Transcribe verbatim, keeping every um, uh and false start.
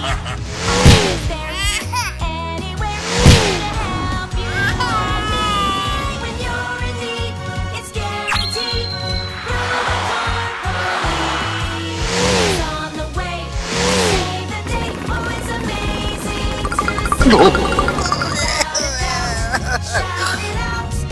Always there, anywhere, ready to help you or me. When you're in need, it's guaranteed. Robocar POLI is on the way. Save the day. Oh, it's amazing to see. Without a doubt, shout it out.